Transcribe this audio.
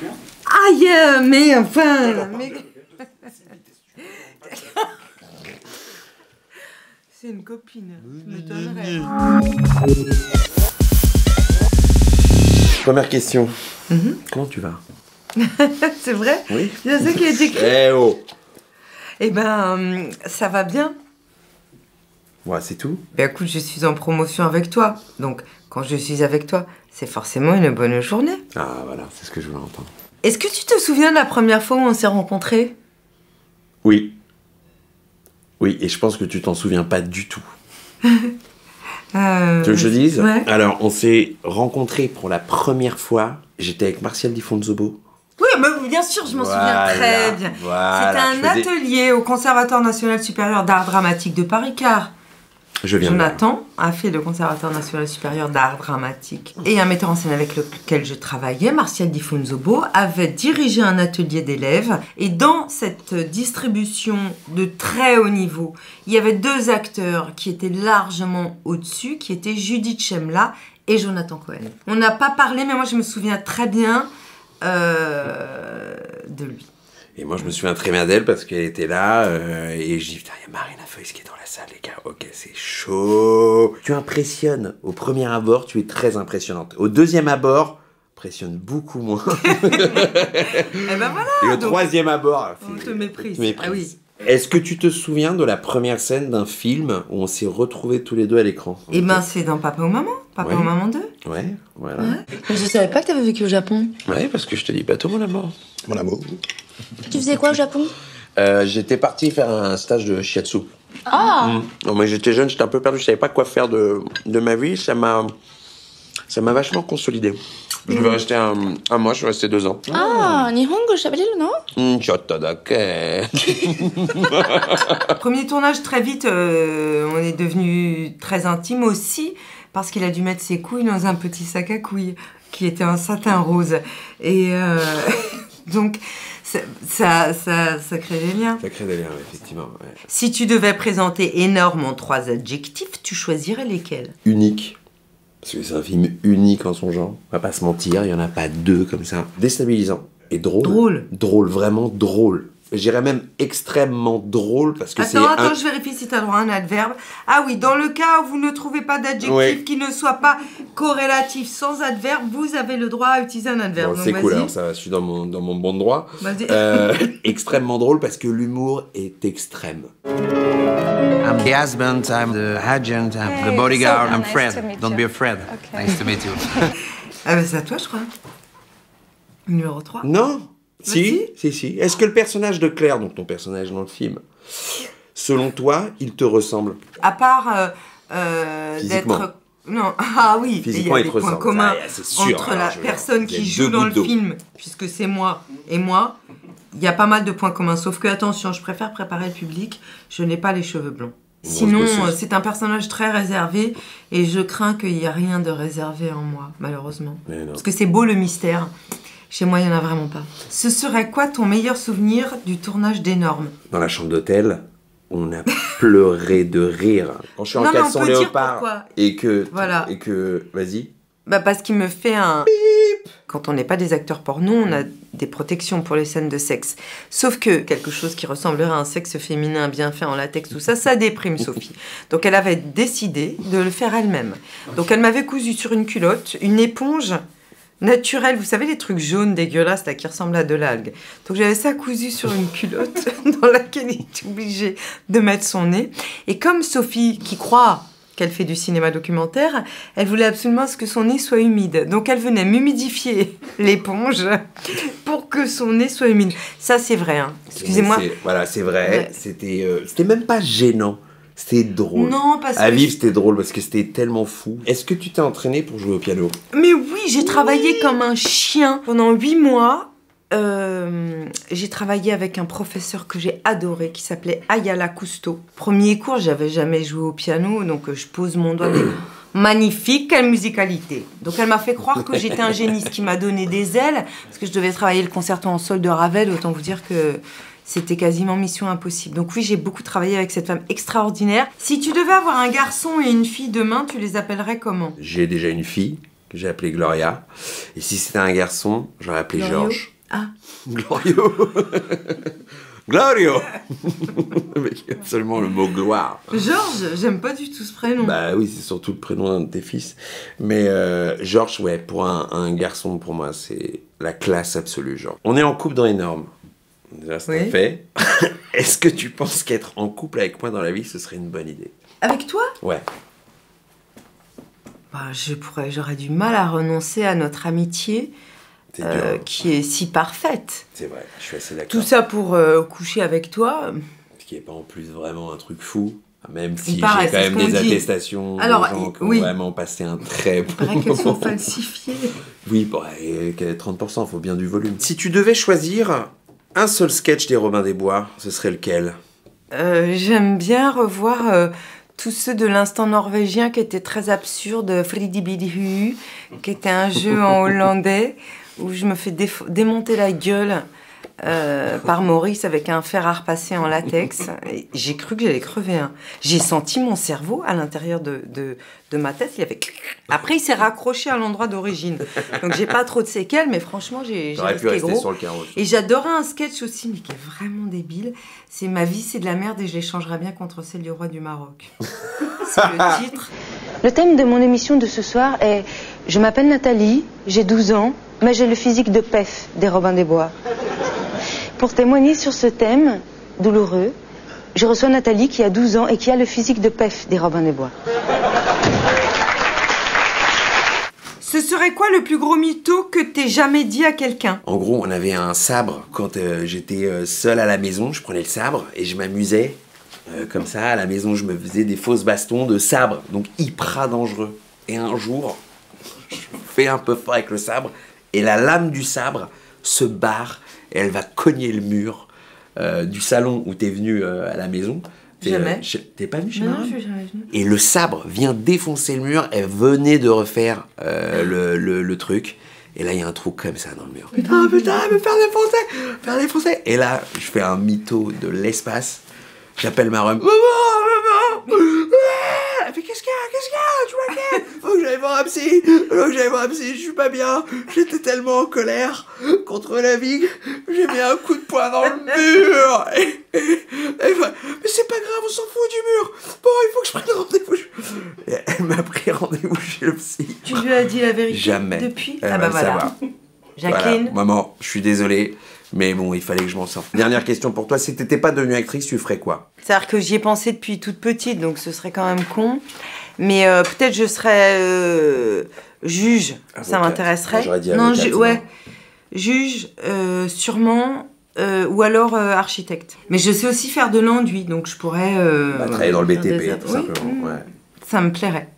Aïe, mais enfin... Mais... C'est une copine, ça m'étonnerait. Première question. Comment tu vas? C'est vrai? Oui. C'est ça qui a été écrit. Eh oh! Eh ben, ça va bien. Ouais, c'est tout? Ben écoute, je suis en promotion avec toi. Donc, quand je suis avec toi, c'est forcément une bonne journée. Ah, voilà, c'est ce que je voulais entendre. Est-ce que tu te souviens de la première fois où on s'est rencontrés? Oui. Oui, et je pense que tu t'en souviens pas du tout. Tu veux que je te dise? Ouais. Alors, on s'est rencontrés pour la première fois. J'étais avec Martial Di Fonzobo. Oui, mais bien sûr, je m'en souviens très bien. Voilà, c'était un atelier au Conservatoire national supérieur d'art dramatique de Paris, car je viens Jonathan a fait le Conservatoire national supérieur d'art dramatique. Et un metteur en scène avec lequel je travaillais, Martial Di Fonzobo, avait dirigé un atelier d'élèves. Et dans cette distribution de très haut niveau, il y avait deux acteurs qui étaient largement au-dessus, qui étaient Judith Chemla et Jonathan Cohen. On n'a pas parlé, mais moi je me souviens très bien de lui. Et moi, je me souviens très bien d'elle parce qu'elle était là et je dis, putain, il y a Marina Foïs qui est dans la salle, les gars. Ok, c'est chaud. Tu impressionnes. Au premier abord, tu es très impressionnante. Au deuxième abord, impressionne beaucoup moins. Et ben voilà. Et au troisième abord, on te méprise. Ah oui. Est-ce que tu te souviens de la première scène d'un film où on s'est retrouvés tous les deux à l'écran? Eh ben, c'est dans Papa ou Maman. Papa ou Maman 2. Ouais, voilà. Ouais. Mais je savais pas que t'avais vécu au Japon. Ouais, parce que je te dis pas tout, mon amour. Mon amour. Tu faisais quoi au Japon? J'étais parti faire un stage de shiatsu. Ah Non, mais j'étais jeune, j'étais un peu perdu, je savais pas quoi faire de ma vie. Ça m'a vachement consolidé. Je devais rester un mois, je suis resté 2 ans. Ah, Nihongo shabereru no? Chotto dake. Premier tournage, très vite, on est devenu très intime aussi, parce qu'il a dû mettre ses couilles dans un petit sac à couilles, qui était un satin rose. Et donc, ça crée des liens. Ça crée des liens, effectivement. Ouais. Si tu devais présenter énorme en 3 adjectifs, tu choisirais lesquels? Unique. Parce que c'est un film unique en son genre. On va pas se mentir, il y en a pas 2 comme ça. Déstabilisant et drôle. Drôle. Drôle, vraiment drôle. J'irais même extrêmement drôle parce que c'est... Attends, je vérifie si tu as droit à un adverbe. Ah oui, dans le cas où vous ne trouvez pas d'adjectif qui ne soit pas corrélatif sans adverbe, vous avez le droit à utiliser un adverbe. Bon, c'est cool, alors ça, je suis dans mon bon droit. Vas-y. Extrêmement drôle parce que l'humour est extrême. I'm the husband, I'm the agent, I'm the bodyguard, I'm Fred. Don't be afraid. Okay. Nice to meet you. Ah ben c'est à toi, je crois. Numéro 3. Non. Si. Est-ce que le personnage de Claire, donc ton personnage dans le film, selon toi, il te ressemble? À part d'être... Non, ah oui, il y a des points communs entre la personne qui joue dans le film, puisque c'est moi et moi. Il y a pas mal de points communs, sauf que, attention, je préfère préparer le public, je n'ai pas les cheveux blonds. Sinon, c'est un personnage très réservé, et je crains qu'il n'y ait rien de réservé en moi, malheureusement. Parce que c'est beau le mystère. Chez moi, il n'y en a vraiment pas. Ce serait quoi ton meilleur souvenir du tournage d'Énorme? Dans la chambre d'hôtel, on a pleuré de rire. Quand je suis en caleçon léopard et que... Voilà. Et que... Vas-y. Bah parce qu'il me fait un... Bip. Quand on n'est pas des acteurs porno, on a des protections pour les scènes de sexe. Sauf que quelque chose qui ressemblerait à un sexe féminin bien fait en latex, tout ça, ça déprime Sophie. Donc elle avait décidé de le faire elle-même. Donc elle m'avait cousu sur une culotte, une éponge... naturel, vous savez les trucs jaunes dégueulasses là qui ressemblent à de l'algue. Donc j'avais ça cousu sur une culotte dans laquelle il est obligé de mettre son nez. Et comme Sophie, qui croit qu'elle fait du cinéma documentaire, elle voulait absolument que son nez soit humide. Donc elle venait m'humidifier l'éponge pour que son nez soit humide. Ça c'est vrai, hein. Excusez-moi. Voilà, c'est vrai. Ouais. C'était même pas gênant. C'était drôle. Non, parce que... À vivre, c'était drôle parce que c'était tellement fou. Est-ce que tu t'es entraîné pour jouer au piano? Mais oui, j'ai travaillé comme un chien. Pendant 8 mois, j'ai travaillé avec un professeur que j'ai adoré, qui s'appelait Ayala Cousteau. Premier cours, j'avais jamais joué au piano, donc je pose mon doigt. Magnifique, quelle musicalité. Donc elle m'a fait croire que j'étais un génie, ce qui m'a donné des ailes, parce que je devais travailler le concerto en sol de Ravel, autant vous dire que... c'était quasiment mission impossible. Donc oui, j'ai beaucoup travaillé avec cette femme extraordinaire. Si tu devais avoir un garçon et une fille demain, tu les appellerais comment? J'ai déjà une fille, que j'ai appelée Gloria. Et si c'était un garçon, j'aurais appelé Georges. Ah. Glorio. Glorio. Avec absolument le mot gloire. Georges, j'aime pas du tout ce prénom. Bah oui, c'est surtout le prénom d'un de tes fils. Mais Georges, ouais, pour un garçon, pour moi, c'est la classe absolue, Georges. On est en couple dans les normes. Déjà, c'est fait. Est-ce que tu penses qu'être en couple avec moi dans la vie, ce serait une bonne idée? Avec toi? Ouais. Bah, j'aurais du mal à renoncer à notre amitié qui est si parfaite. C'est vrai, je suis assez d'accord. Tout ça pour coucher avec toi. Ce qui n'est pas en plus vraiment un truc fou. Même si j'ai paraît, quand même des dit. attestations Alors, de gens qui ont vraiment passé un très bon Il paraît qu'elles sont falsifiées. Oui, bon, et 30%, il faut bien du volume. Si tu devais choisir un seul sketch des Robins des Bois, ce serait lequel? J'aime bien revoir tous ceux de l'instant norvégien qui étaient très absurdes. Fridibidihu, qui était un jeu en hollandais où je me fais démonter la gueule par Maurice avec un fer à repasser en latex. Et j'ai cru que j'allais crever. Hein. J'ai senti mon cerveau à l'intérieur de ma tête. Il avait... Après, il s'est raccroché à l'endroit d'origine. Donc, j'ai pas trop de séquelles, mais franchement, j'ai risqué gros. Sur le carreau. Et j'adorais un sketch aussi, mais qui est vraiment débile. C'est Ma vie, c'est de la merde et je l'échangerais bien contre celle du roi du Maroc. C'est le titre. Le thème de mon émission de ce soir est « Je m'appelle Nathalie, j'ai 12 ans, mais j'ai le physique de Pef des Robins des Bois ». Pour témoigner sur ce thème douloureux, je reçois Nathalie qui a 12 ans et qui a le physique de Pef des Robins des Bois. Ce serait quoi le plus gros mytho que t'aies jamais dit à quelqu'un? En gros, on avait un sabre quand j'étais seul à la maison. Je prenais le sabre et je m'amusais comme ça. À la maison, je me faisais des fausses bastons de sabre, donc hyper dangereux. Et un jour, je fais un peu fort avec le sabre et la lame du sabre se barre et elle va cogner le mur du salon où t'es venu à la maison. Jamais. T'es pas venu chez Non, Marin? je suis jamais venue. Et le sabre vient défoncer le mur. Elle venait de refaire le truc. Et là, il y a un trou comme ça dans le mur. Putain, me faire défoncer. Et là, je fais un mytho de l'espace. J'appelle ma rhum. Maman. Elle fait qu'est-ce qu'il y a? Tu m'inquiètes? Faut que j'aille voir un psy. Je suis pas bien. J'étais tellement en colère contre la vie. J'ai mis un coup de poing dans le mur. Mais c'est pas grave, on s'en fout du mur. Bon, il faut que je prenne rendez-vous. Et elle m'a pris rendez-vous chez le psy. Tu lui as dit la vérité? Jamais. Depuis? Elle Ah bah va voilà. savoir. Jacqueline. Voilà. Maman, je suis désolé. Mais bon, il fallait que je m'en sorte. Dernière question pour toi. Si t'étais pas devenue actrice, tu ferais quoi? C'est-à-dire que j'y ai pensé depuis toute petite, donc ce serait quand même con. Mais peut-être je serais juge. Avocate. Ça m'intéresserait. J'aurais dit non, avocate, ouais. Juge, sûrement. Ou alors architecte. Mais je sais aussi faire de l'enduit, donc je pourrais... Travailler dans le BTP, faire tout oui, simplement. Ouais. Ça me plairait.